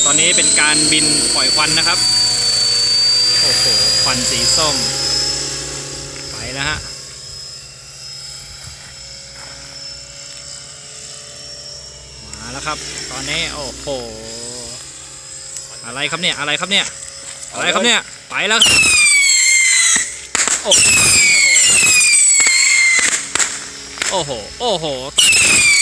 อนนี้เป็นการบินปล่อยควันนะครับโอ้โหควันสีส้มไปแล้วฮะมาแล้วครับตอนนี้โอ้โหอะไรครับเนี่ยอะไรครับเนี่ยอะไรครับเนี่ยไปแล้วโอ้โหโอ้โห